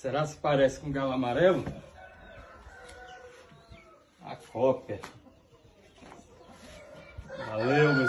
Será se parece com galo amarelo? A cópia. Valeu, meu